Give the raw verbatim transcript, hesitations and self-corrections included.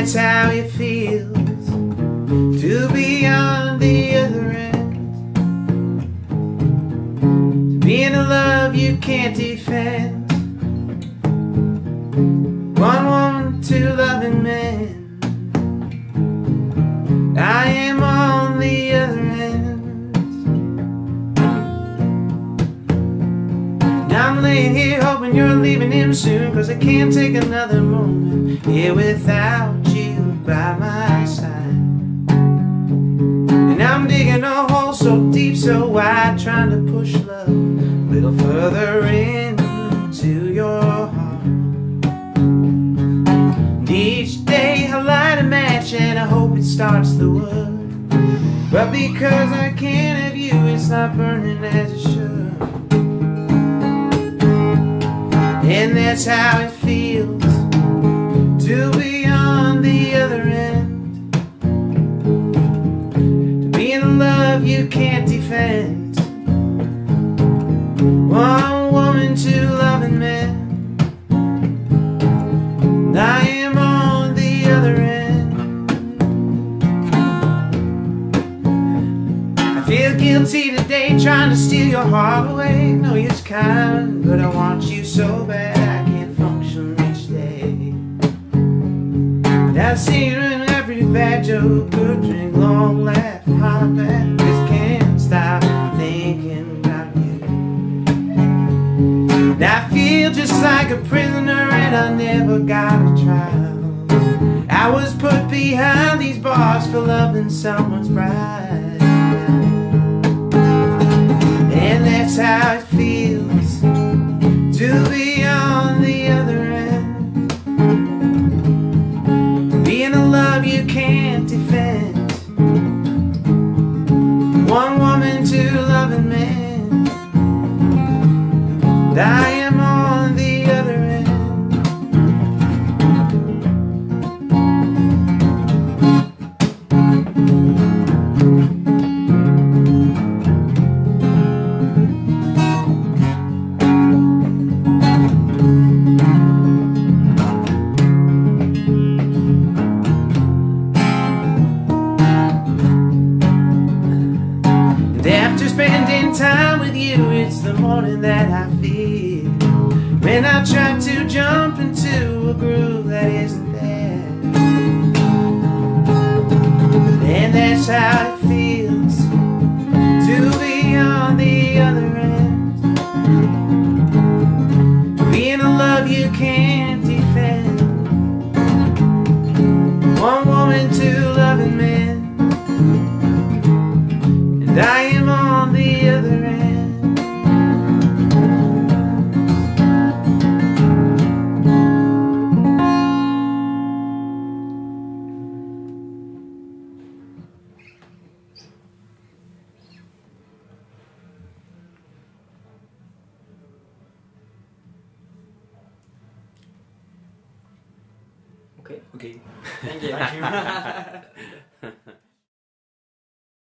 that's how it feels to be on the other end, to be in a love you can't defend. One woman, two loving men. I am on the other end. Now I'm laying here hoping you're leaving him soon, 'cause I can't take another moment here without you by my side. And I'm digging a hole so deep, so wide, trying to push love a little further into your heart. And each day I light a match and I hope it starts the wood, but because I can't have you, it's not burning as it should. And that's how it feels to be on the other end, to be in a love you can't defend. One woman, two loving men. And I am on the other end. I feel guilty today, trying to steal your heart away. Know you're kind, but I want you so bad I can't function each day. I've seen you in every bad joke, good drink, long laugh, hot back. Just can't stop thinking about you. And I feel just like a prisoner and I never got a trial. I was put behind these bars for loving someone's bride. And that's how it feels to be on the other end, be in a love you can't defend. One woman, two loving men. And I am on the other end. After spending time with you, it's the morning that I feel when I try to jump into a groove that isn't there. And that's how it feels to be on the other end, be in a love you can't defend. One woman, two loving men. And I am on the other end. Okay. Okay. Thank you.